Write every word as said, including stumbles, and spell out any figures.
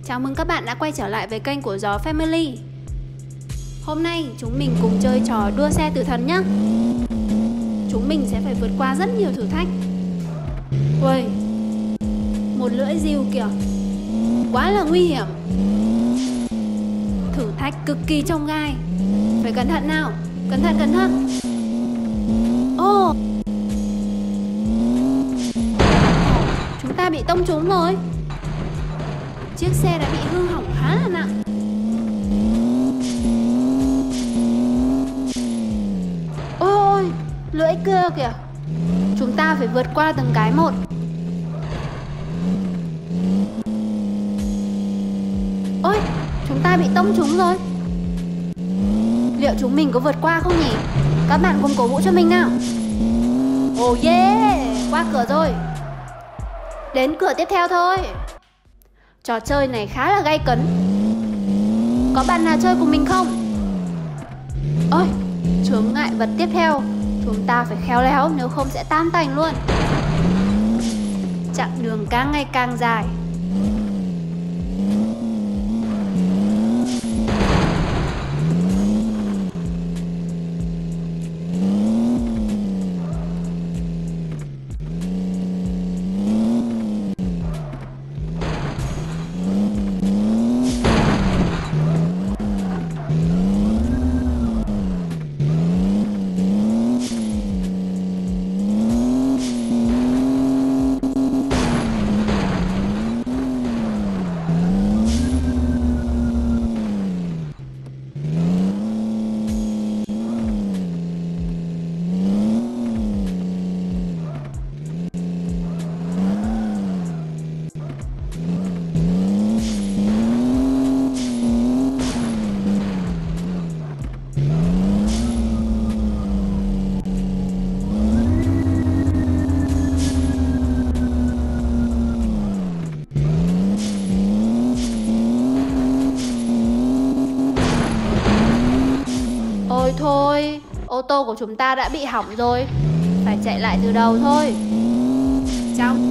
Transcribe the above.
Chào mừng các bạn đã quay trở lại với kênh của Gió Family. Hôm nay chúng mình cùng chơi trò đua xe tử thần nhé. Chúng mình sẽ phải vượt qua rất nhiều thử thách. Ui, một lưỡi rìu kìa, quá là nguy hiểm. Thử thách cực kỳ chông gai. Phải cẩn thận nào, cẩn thận cẩn thận. Ô, chúng ta bị tông trúng rồi. Chiếc xe đã bị hư hỏng khá là nặng. Ôi, lưỡi kia kìa. Chúng ta phải vượt qua từng cái một. Ôi, chúng ta bị tông trúng rồi. Liệu chúng mình có vượt qua không nhỉ? Các bạn cùng cổ vũ cho mình nào. Oh yeah, qua cửa rồi. Đến cửa tiếp theo thôi. Trò chơi này khá là gay cấn. Có bạn nào chơi cùng mình không? Ôi, chướng ngại vật tiếp theo. Chúng ta phải khéo léo, nếu không sẽ tan tành luôn. Chặng đường càng ngày càng dài. Ôi thôi, ô tô của chúng ta đã bị hỏng rồi. Phải chạy lại từ đầu thôi. Trong